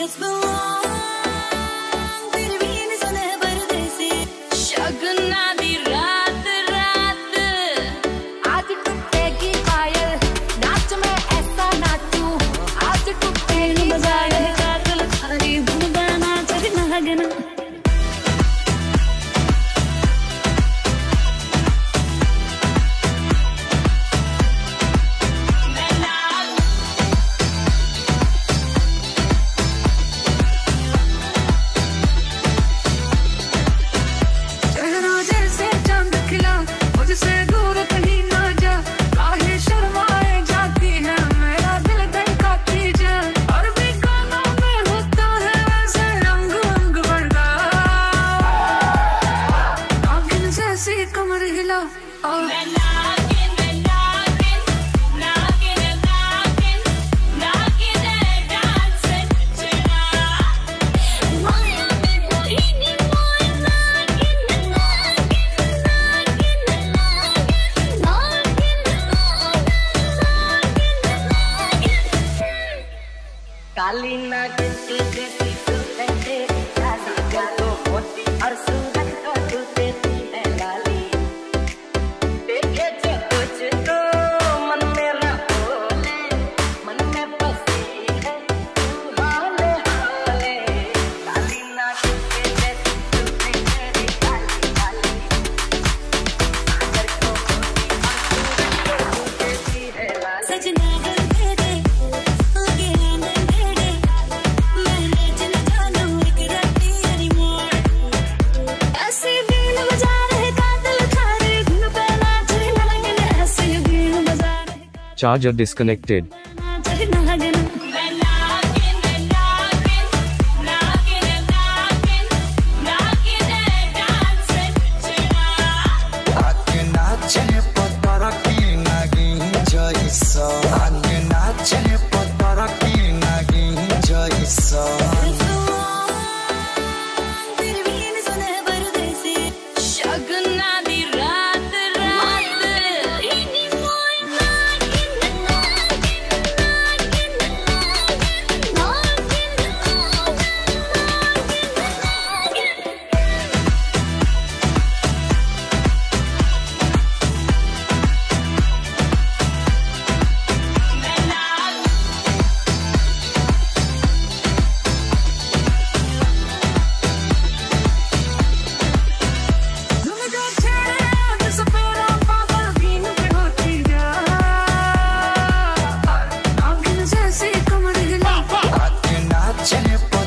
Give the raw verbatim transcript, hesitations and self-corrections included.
Let's belong, तेरे बिन सुने परदेसी शगुना दी रात रात आज टूटेगी पायल नाच मैं ऐसा नाचूं आज टूटेगी बाजार कागल खारी बुनगाना चढ़ना गना से दूर कहीं ना जा काहे शर्माए जाती है मेरा दिल धड़काती जा और भी गानों में होता है वैसे रंग रंग भरदा नागिन जैसी कमर हिला और काली नागिन तू जैसी सूरत तेरी काली दिल को मोती और सूरत को तू देती है लाली देखे जो कुछ तो मन मेरा बोले मन में बसी है तू हाले हाले काली नागिन तू जैसी सूरत तेरी काली काली सागर को मोती और सूरत को तू देती है लाली सजना Charger disconnected. चले